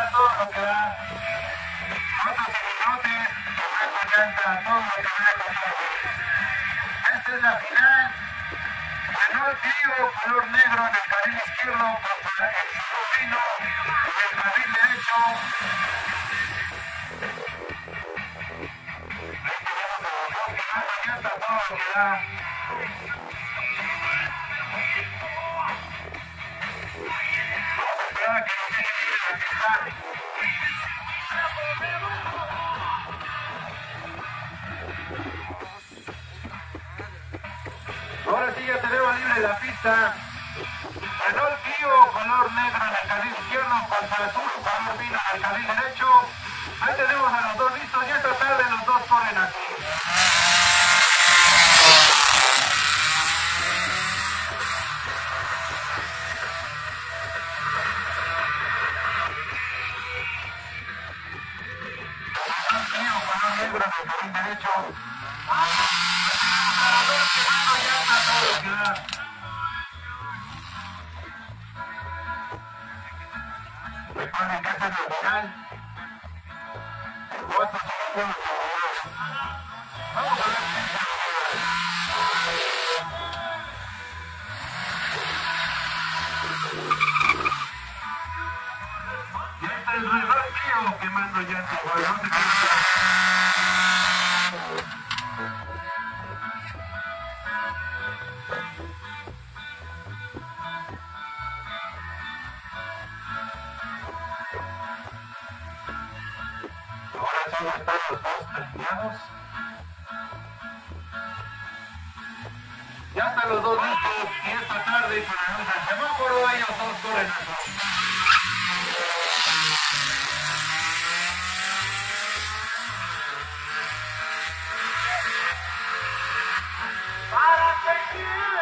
a todo lo que da. Otros minutos, con llanta, todo lo que da. Esta es la final. Ganó el Clio, color negro en el carril izquierdo contra el Fino en el carril derecho. Llanta, todo lo que da. Ahora sí ya tenemos libre la pista. Ganó el Clio color negro en el carril izquierdo contra el Turbo color vino en el carril derecho. Ahí tenemos a los dos listos y esta tarde los dos corren aquí. Negro en el carril derecho. Recuerden que esta es la final. Vamos a ver. Y ahí está el rival Clio quemando llantas. Ahora solo están los dos terminados. Ya están los dos listos y esta tarde con la luz del semáforo ellos dos corren aquí. Para seguir.